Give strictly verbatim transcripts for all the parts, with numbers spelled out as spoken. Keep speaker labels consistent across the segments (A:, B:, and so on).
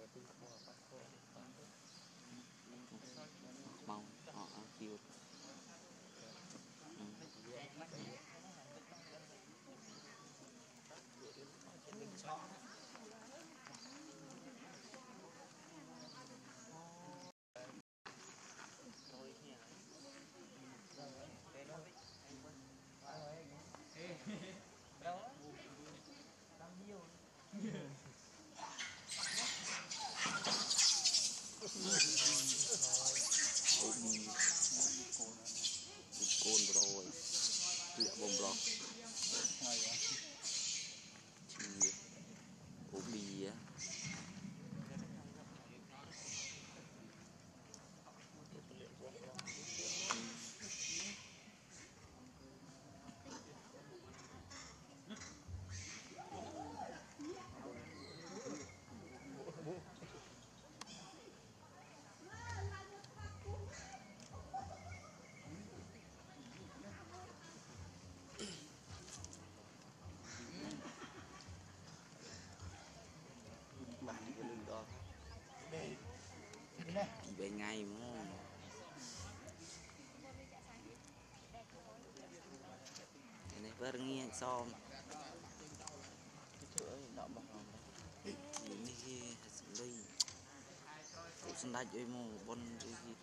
A: màu họ kêu côn rồi lẹ bom lọc chi obi á bạn cái lưng đó chỉ về ngày mà này vợ nghe xong ini hasilnya kok sendak jadi mau bon gitu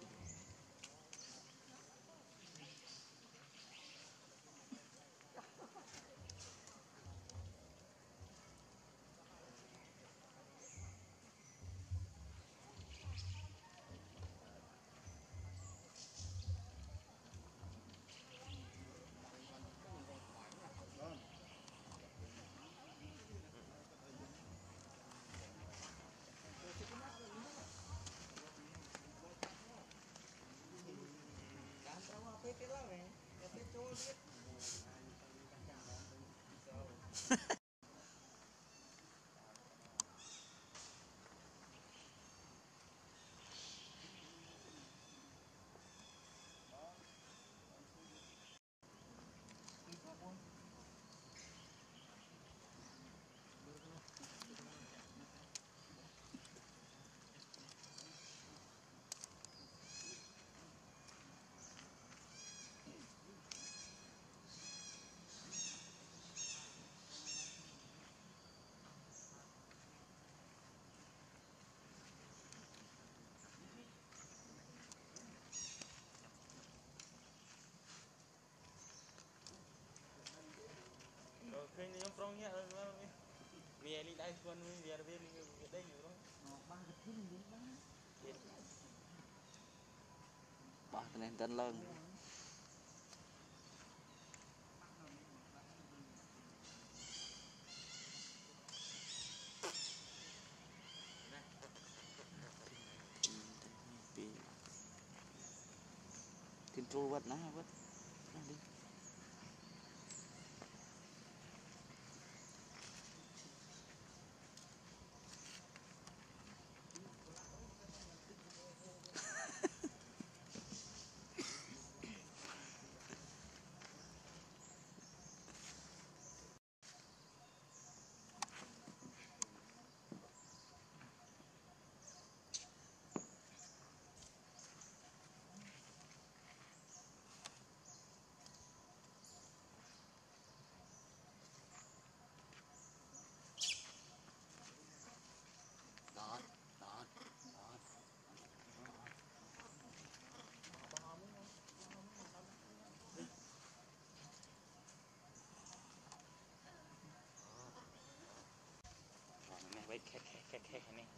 B: Khi nhóm prong nhẹ rồi mẹ đi đây con về về đây rồi
A: bà nên tên lân thiên tru vật ná vật đi đó đó đó
B: này vậy khét khét khét khét này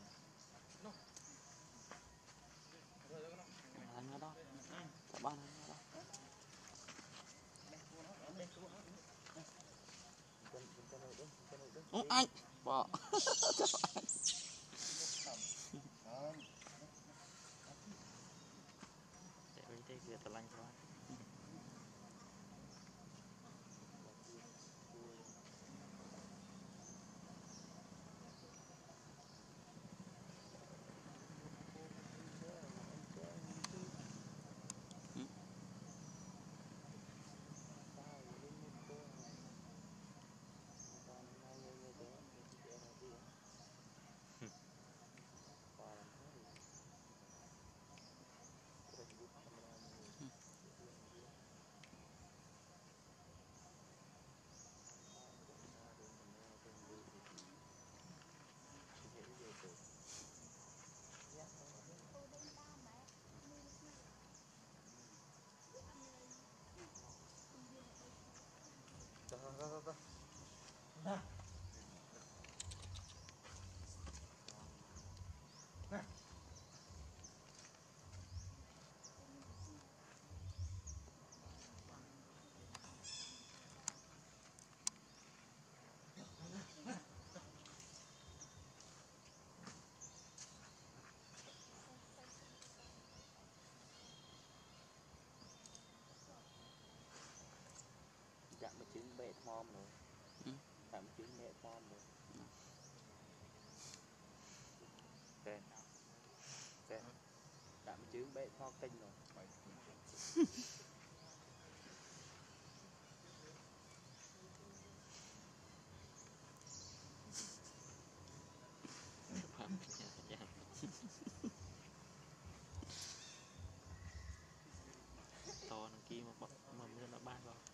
A: anh ở đó các bạn ở đó anh bỏ
B: để với đây kia tao lanh thôi trứng bệ thom rồi tạm trứng bệ thom rồi kệ kệ tạm trứng bệ thom tinh rồi to nó kia mà mà mới nó ban vào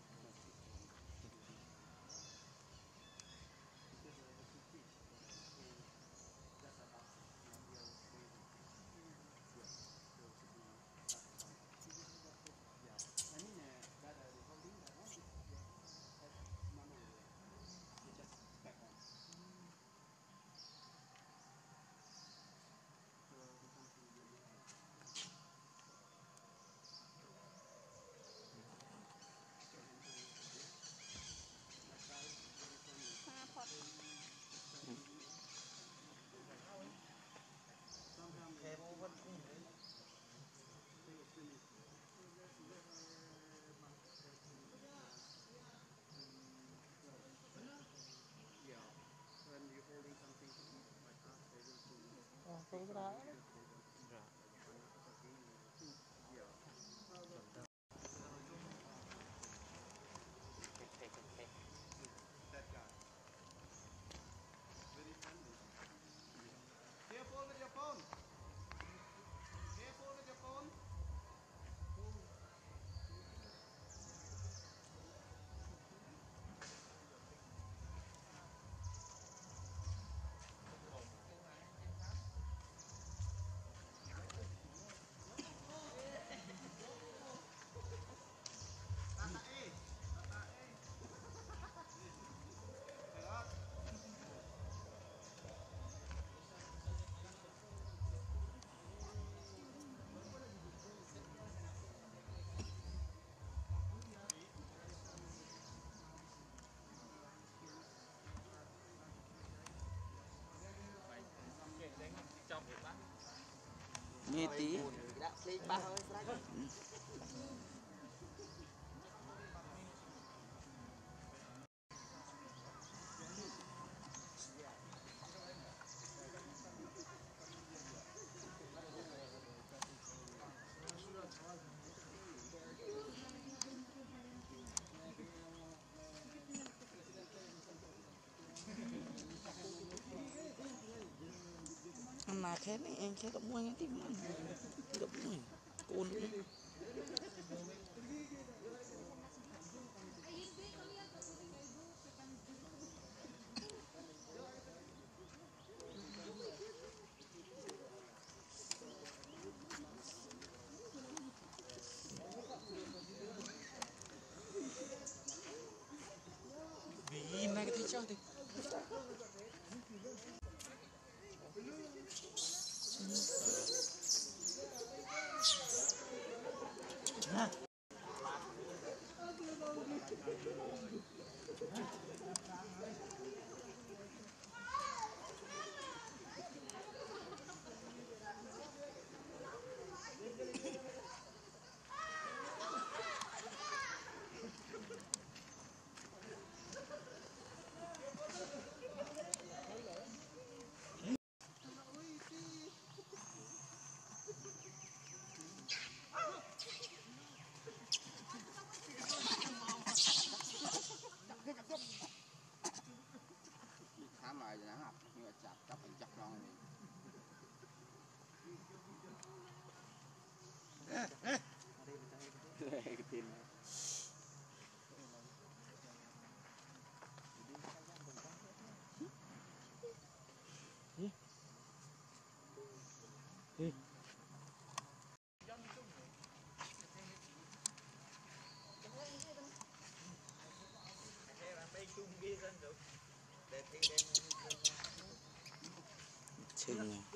A: nghe tí mà thế này em sẽ gặp mua cái tim gặp mua côn vì này cái thấy cho thì
C: khám lại nó học nhưng mà chặt chặt mình chặt non cái tin
A: chừng này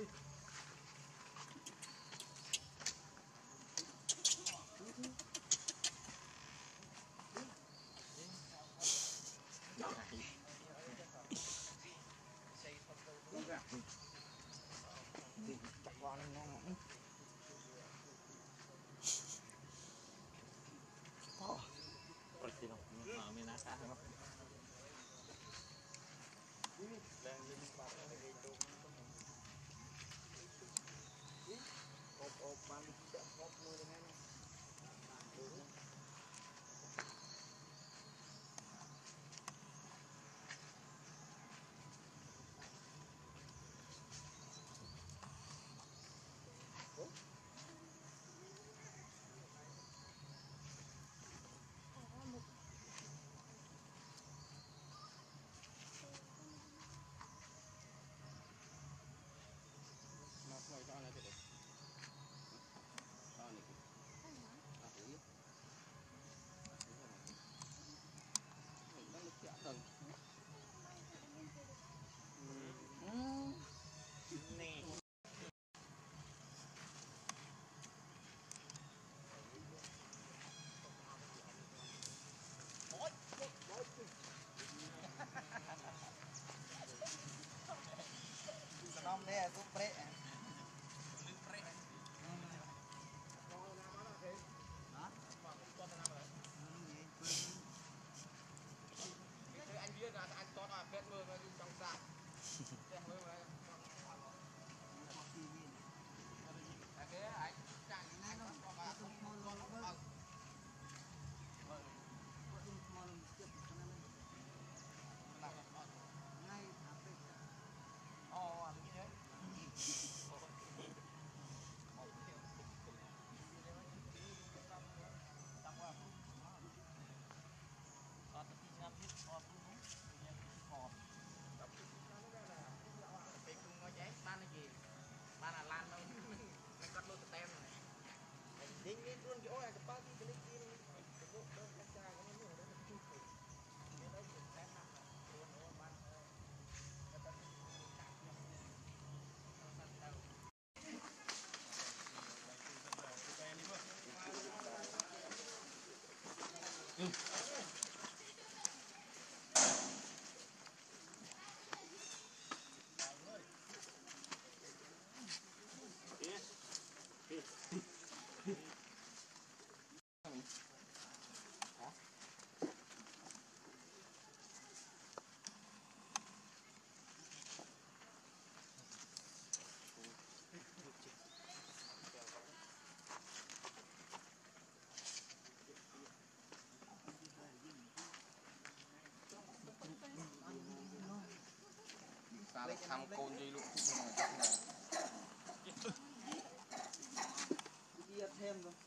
B: Ôi, xin lỗi, mà mình đã
A: cũng pre
B: anh biết là anh to là phép mưa trong sạc ban là lan đâu mình cắt luôn tem này đi đi luôn chỗ này cái bao đi cái đi đi cái bộ đơn cái chai cái nó nhiều đấy là chút thôi cái đó cũng tem nặng rồi luôn nó ban người ta cắt nhau nó săn đâu sao thăm côn đi luôn
A: đi thêm rồi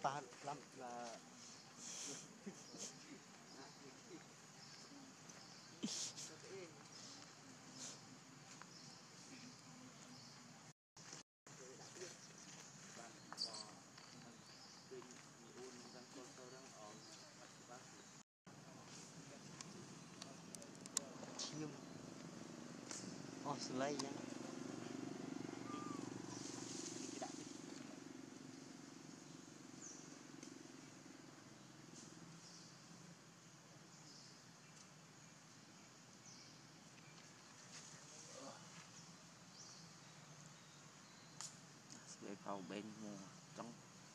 C: ba lắm là
B: chiêm oh slay nhá
A: về cầu bên mùa trong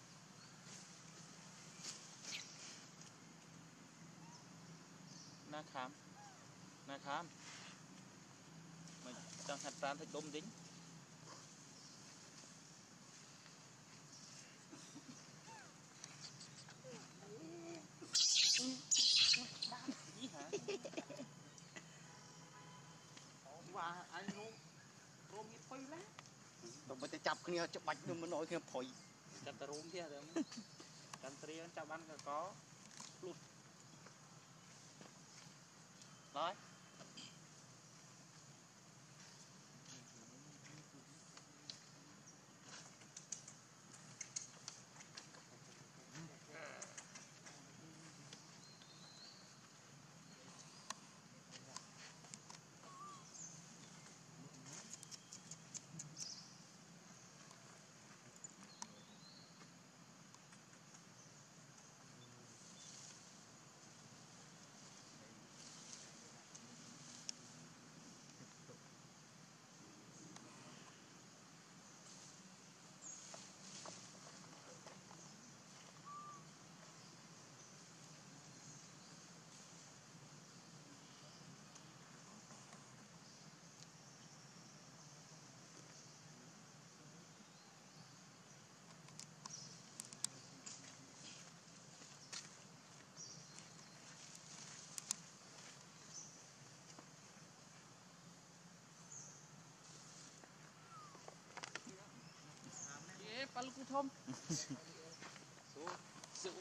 B: na khám na khám mình trong hạt pram thích đôm dính gì hả
C: và anh rôm rôm như phi lá tụi mình chập kia chụp bạch nhưng mà nói kia phổi
B: chặt tà rôm kia rồi chặt tria chặt ăn cả có luôn nói palu ku thom số số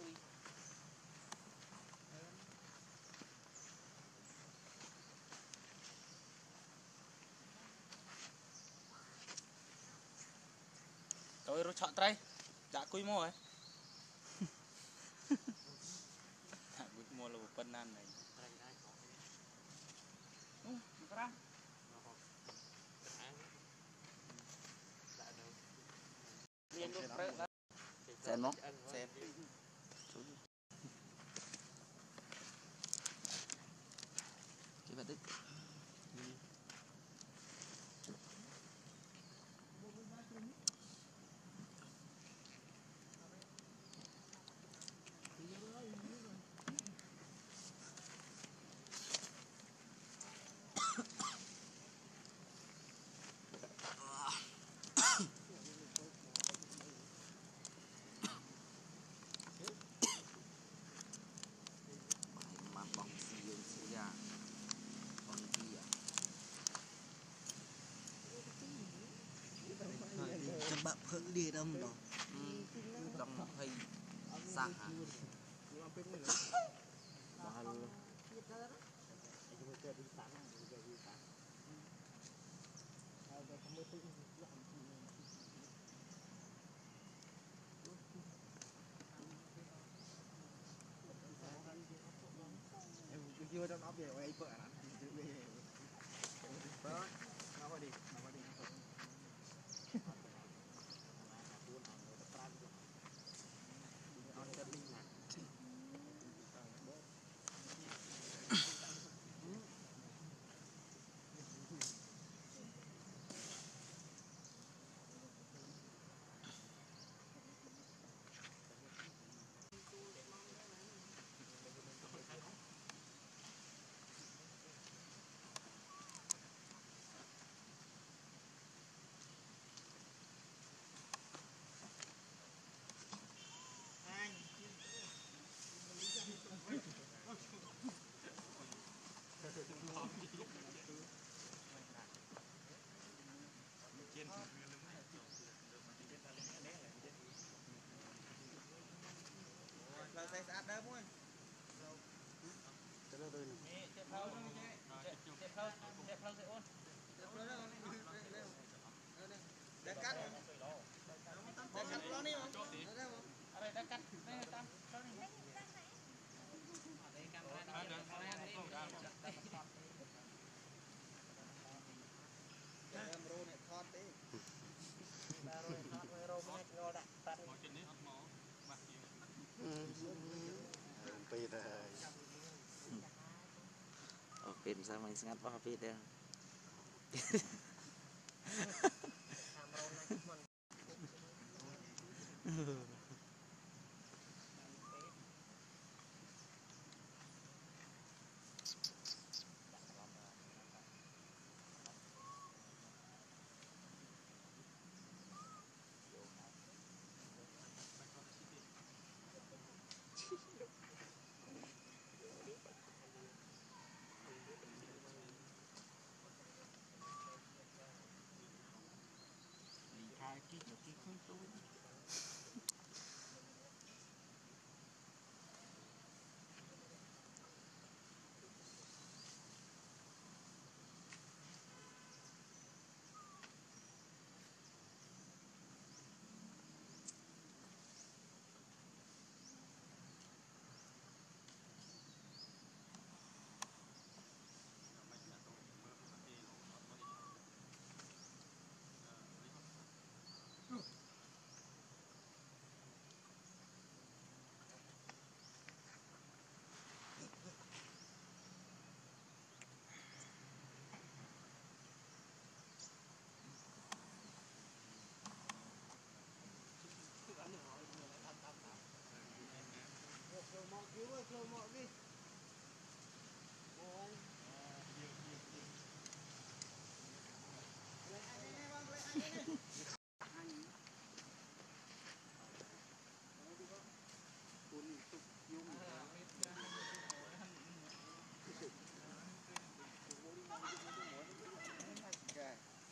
B: tôi rồi chọn trai đã quy mô ấy quy mô là một phân nan này
A: xem nó
B: xem
A: cái vật tích mà bóng xì xì ra bóng kia
C: chấm bạc phượng đi đâm đó
A: trong hơi sang hả
C: chưa trong nó về ấy vợ nó về đó nó đi nó đi
B: phơi để phơi sẽ ôn để cắt để cắt nó đi không ở đây đã cắt đây tam phơi đi ở đây camera đi phơi ăn đi em rô này thon tí ta rô này thon với rô này ngồi đặt đặt
C: Pi đây.
A: Ở bên sao mình ngắt vào phía đây.
C: Khai kí cho kí khơi tôi.
B: mọ cứu ơi, kêu mọ đi. Ôi. Lấy anh đi băng, lấy anh đi. Anh. Nói đi con. Cuốn tục dùng. Okay.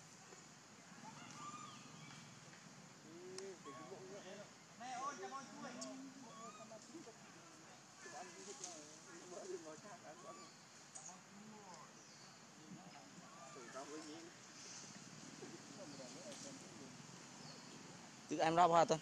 B: Mẹ ơi, cho con chuối.
A: Chứ em ra bao thôi.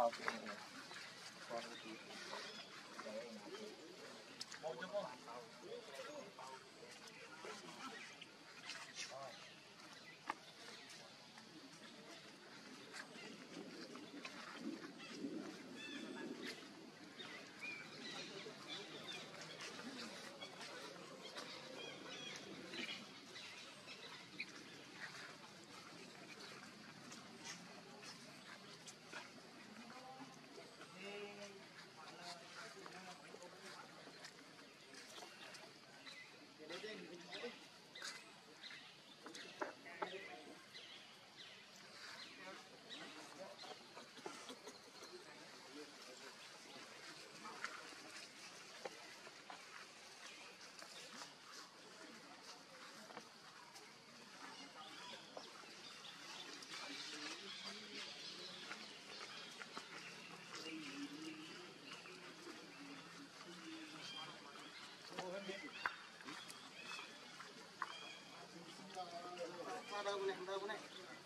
C: đâu này đâu này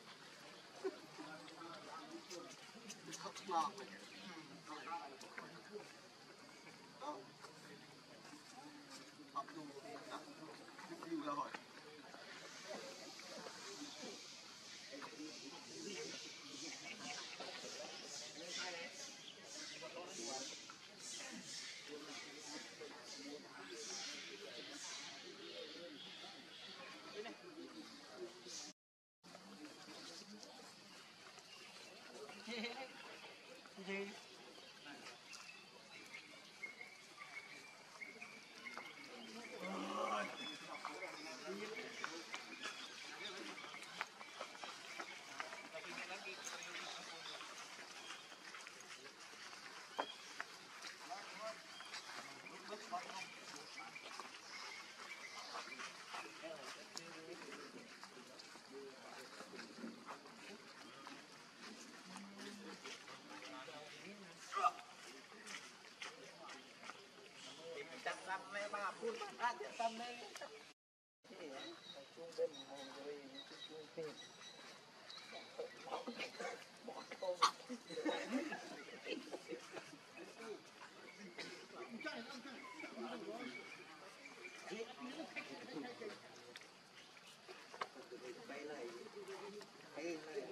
C: khóc lóc này học dùng review ra hỏi gì chặt răm này bà phun ra chặt răm này chung bên hồn rồi chung tiền bỏ tôm cái này cái này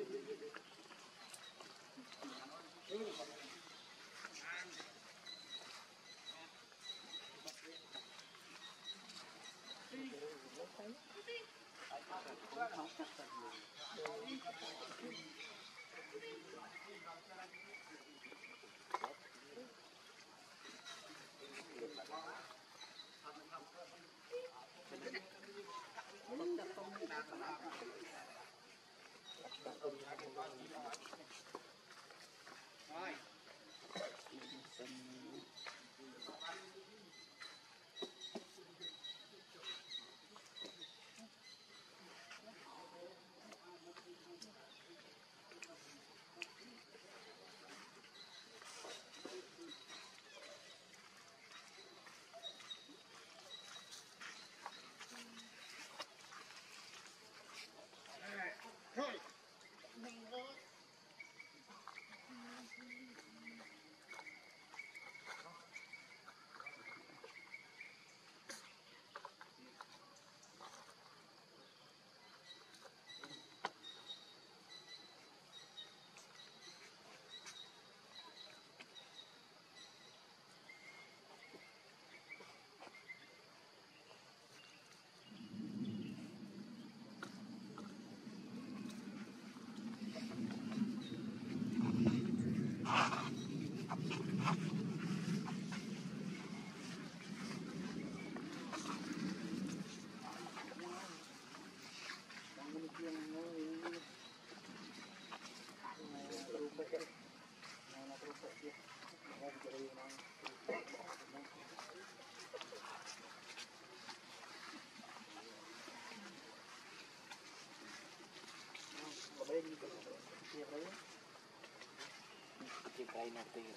C: cái cây nó tiền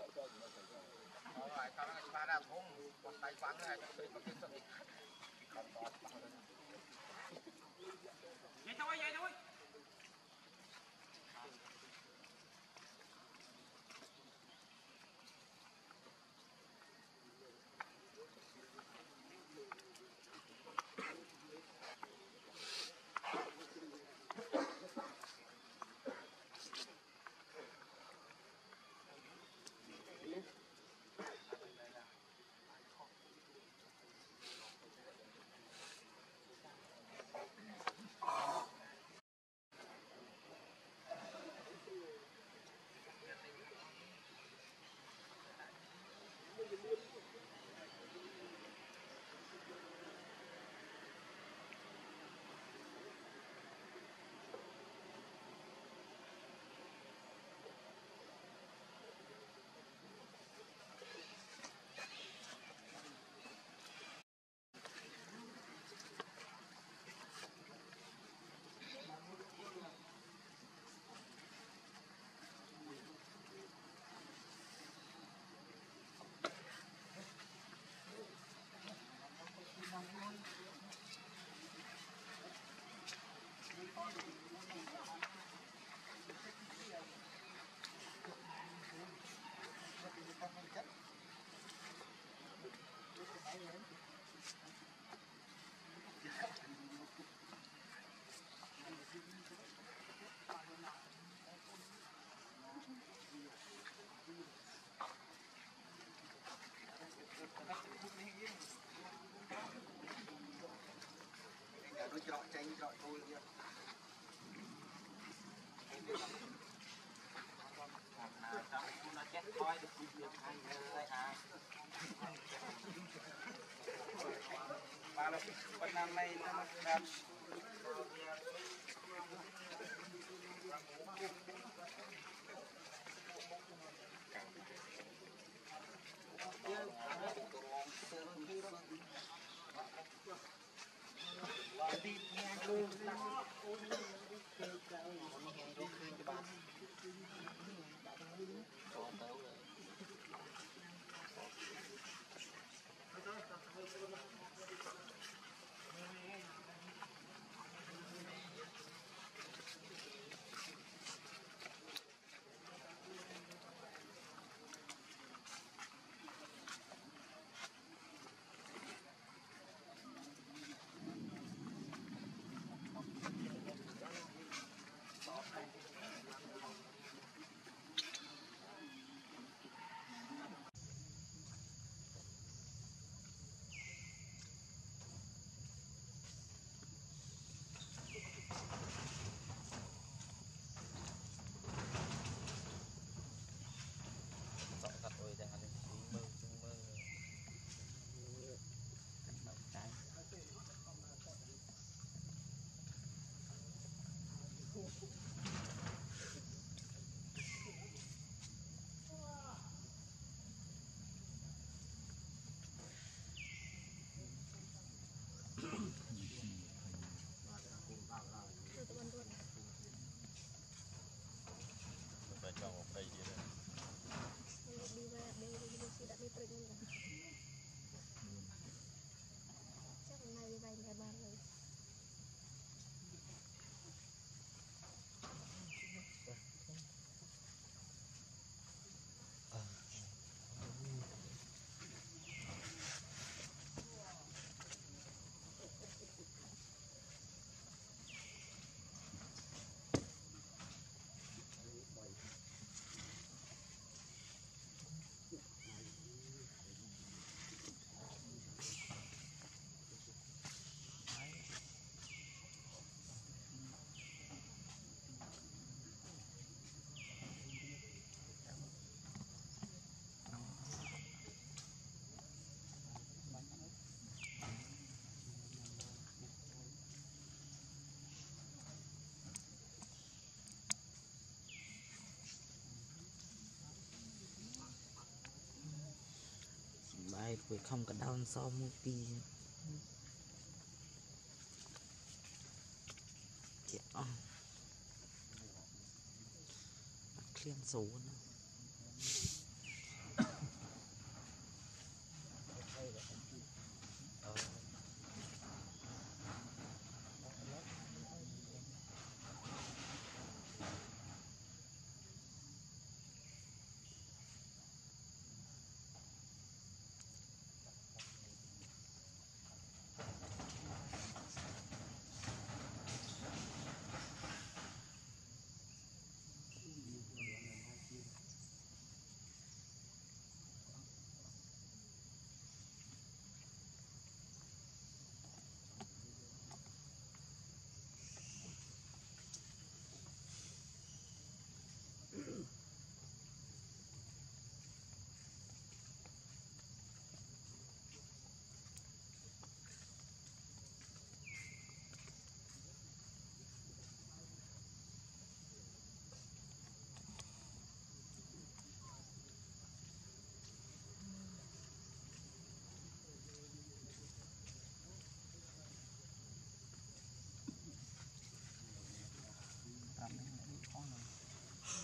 B: rồi tao nói ba ra thốn còn tay quăng này cho cái cái sợi không to vậy thôi vậy thôi
C: đôi trọi tranh trọi thôi kia
B: nó chết thôi được hai người à ba là bên năm nay nó đang
A: bài với không có đau sau một tí dạ khiên số nữa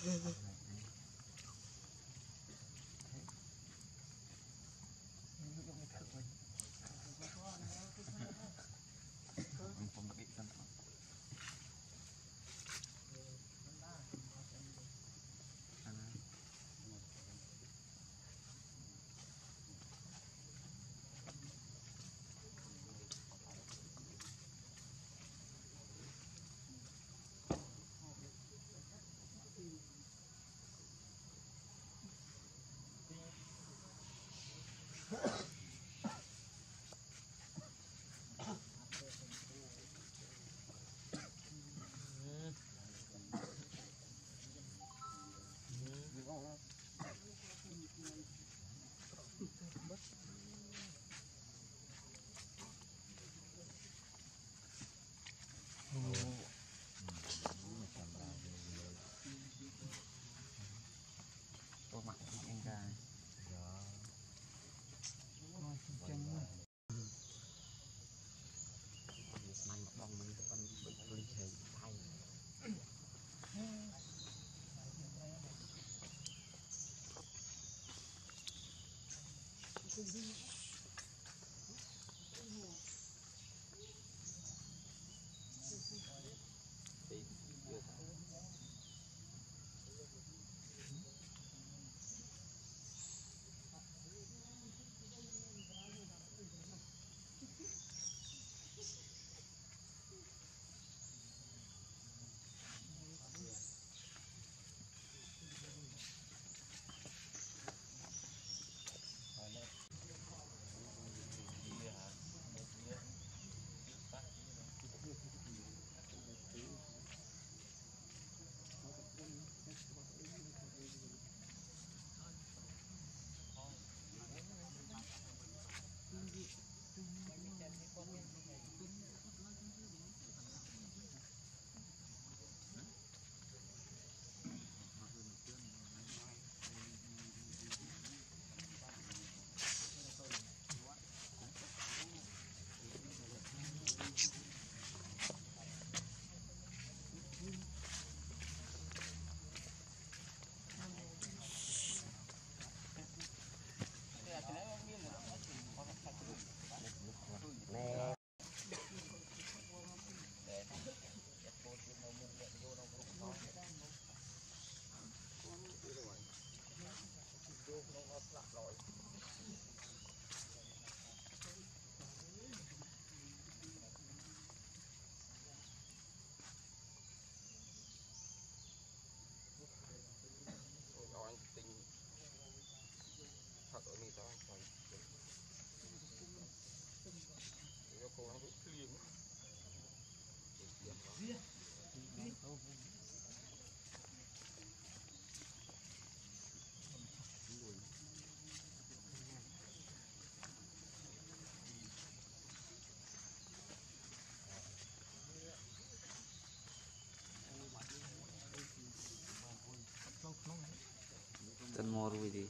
A: Tên mò rồi đi.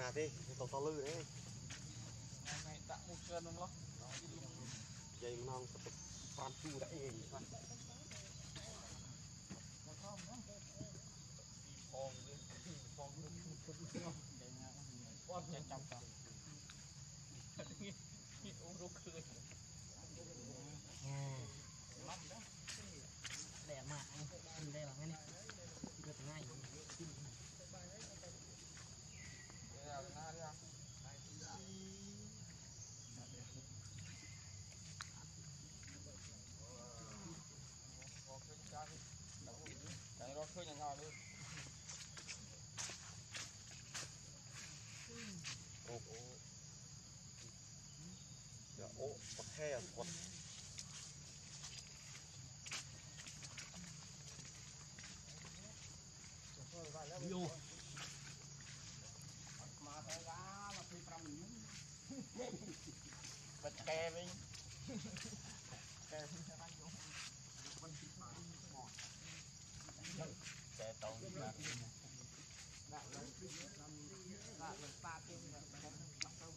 C: nhà thế tàu to lư đấy
B: này đã một cơn không lo
C: dây non tập phan chu đã êm
B: phong phong con chạy chậm chậm uống rượu cười để mà anh đây là ngay này được ngay cái đó khơi nhà nhau luôn
C: ô ô dạ ô bật he bật
B: vô mà thấy lá mà phi trăm miếng bật kè đi kè kè tàu là đã lấy đã lấy ba tiếng là bắt đầu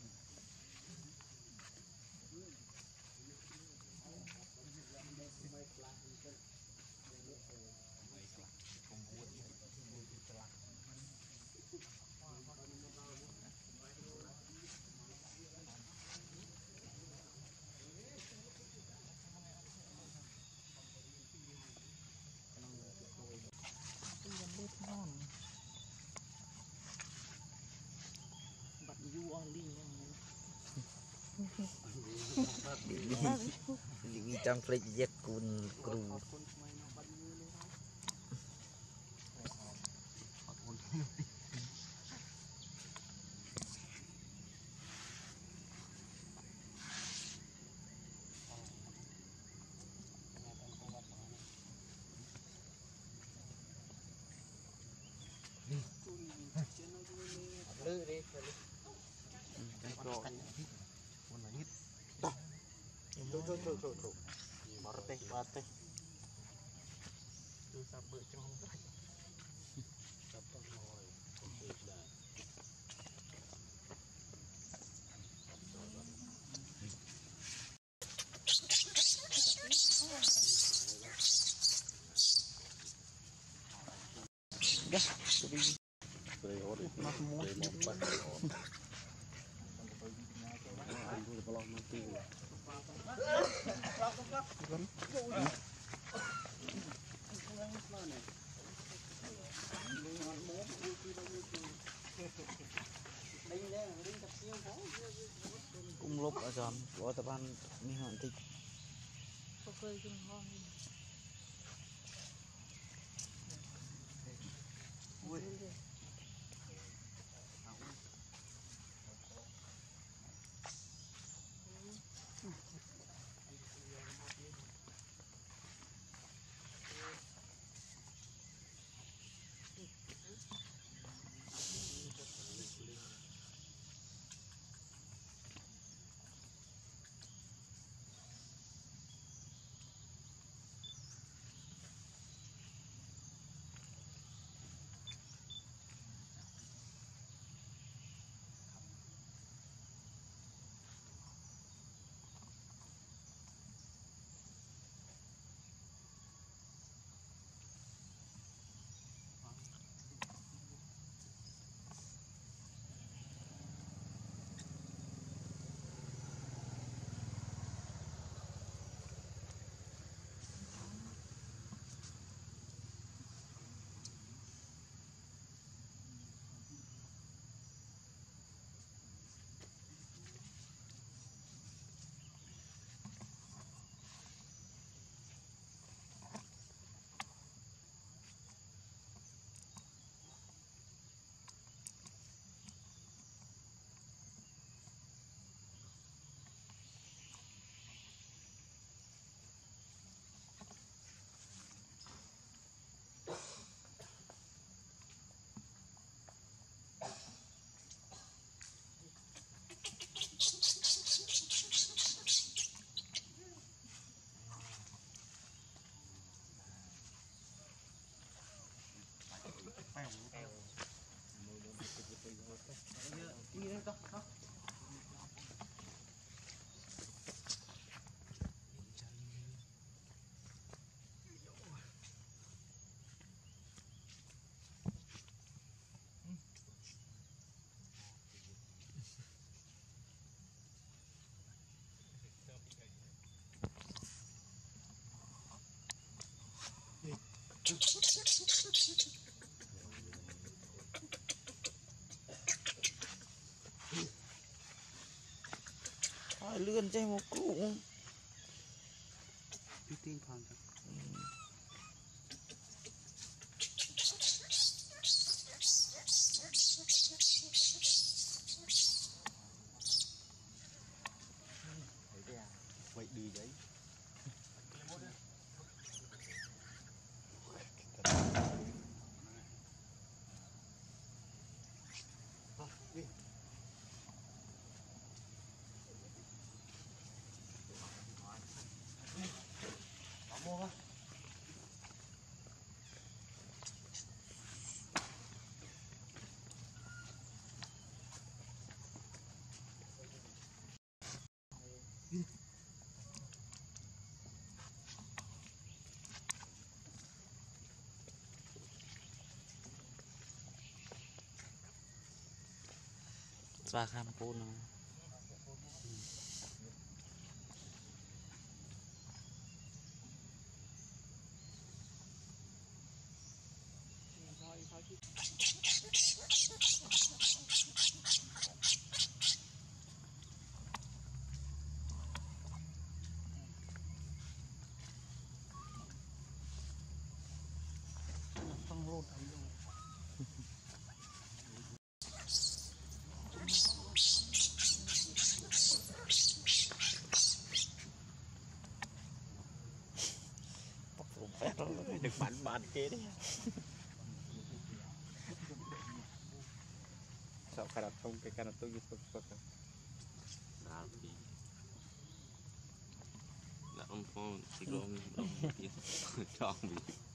B: bắt du on đi
A: vì trong phịch giết cùn cừu
B: lư đi
C: cái trò con là hít đó thôi thôi thôi thôi thôi bỏ tay bỏ tay
B: từ sao bự trong không phải
C: tập con ngồi con tuyệt đại Đây ổn đấy, nó muốn một bắt ổn. Anh cũng có lo nó tiêu.
A: cũng lúc ở giòn của tập ăn mi hòn thịt Thôi lươn chơi một cú.
C: Tí tin phòng cho. Vậy đi giấy. Đi. Mua không?
A: Ba kham pôn nó.
C: Không lột ấy đâu.
A: Phép rồi.
C: Được bắn bắn kế đấy. Sao cái đặt không cái cái đặt tôi giúp tôi
B: Đào thì là ông phong thì ông ông biết cho mình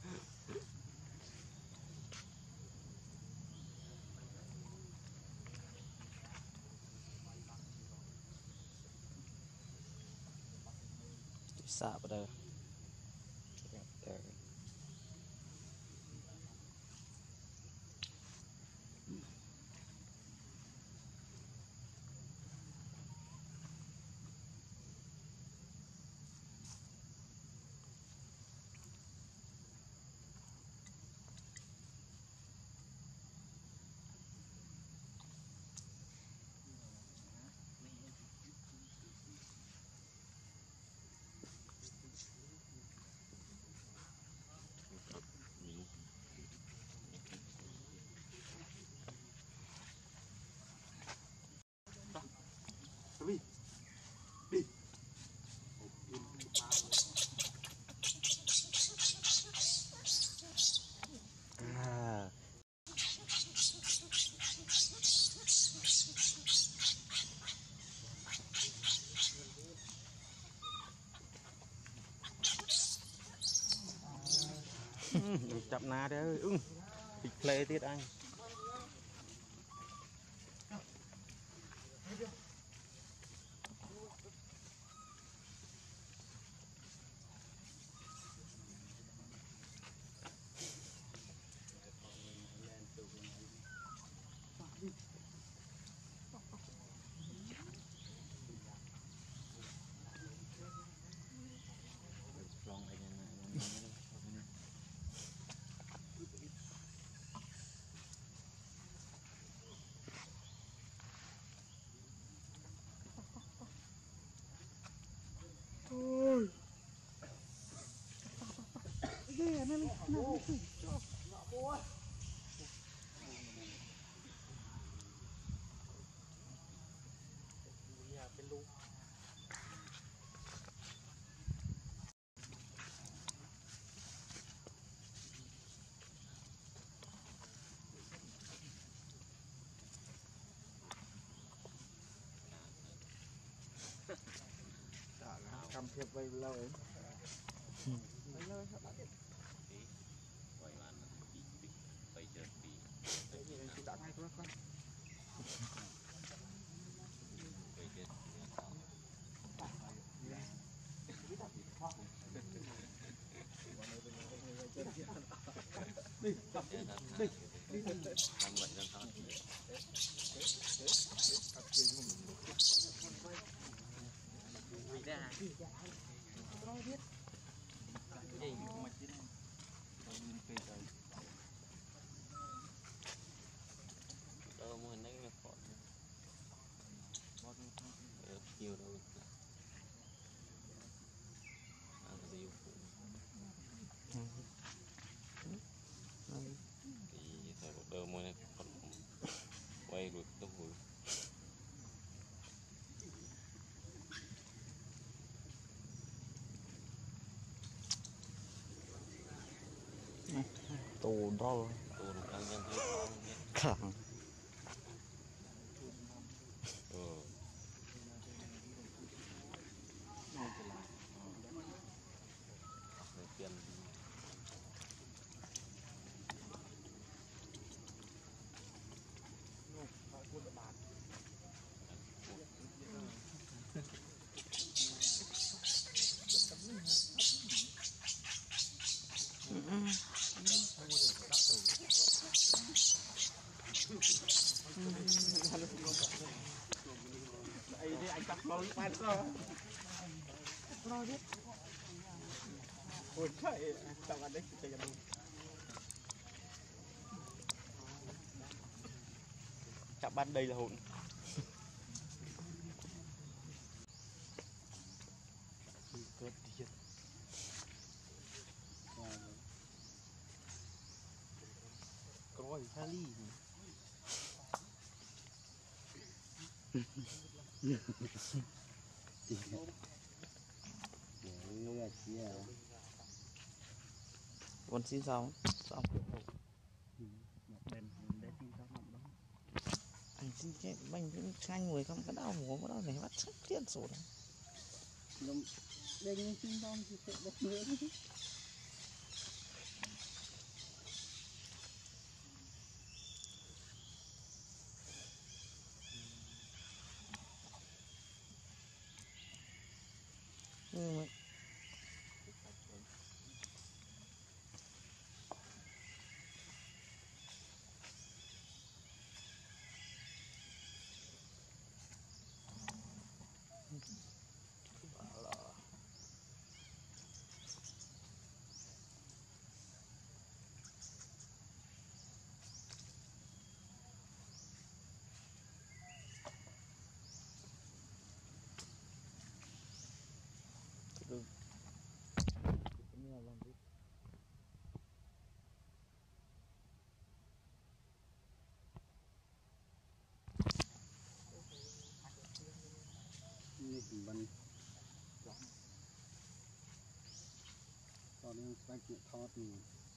A: Sợ vào đây.
C: Đi. Đi.
A: À.
C: Chậm na đấy. Ưng. Thịt play tiết anh. Cầm thiệp vây lâu ấy. Vây lâu sao bắt được?
B: quay lại bị bị bay trượt bị
C: Đấy thì chị đã ngay thôi con.
B: bay trượt
C: Đi, tập đi, đi, đi,
B: làm vậy làm sao
C: ra. Gì?
A: tù đó
C: tù nó căng nhân thế con nhé
A: khẳng
C: ừ để tiền
B: ấy thì anh cắt nó bán cơ ôi trời chẳng ăn đấy chạyกันดูchạm ban đây là hồn cướp tiền coi Charlie
A: con xin sao xong anh xin cái bánh cái chanh mùi không cái đau mùa cái đau này bắt chắc liên sổ đấy
B: đây xin xong thì sẽ bật nữa
A: nhưng mà
B: mình còn những cái chuyện thọt thì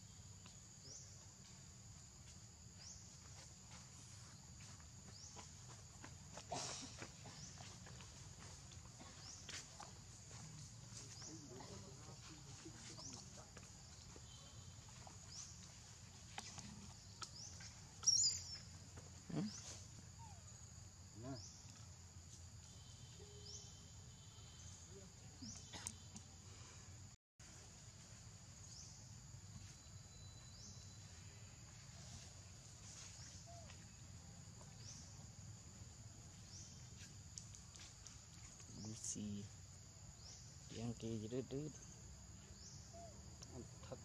A: xì yang kia gì đó đứt
B: thật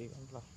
C: បានផ្លោះ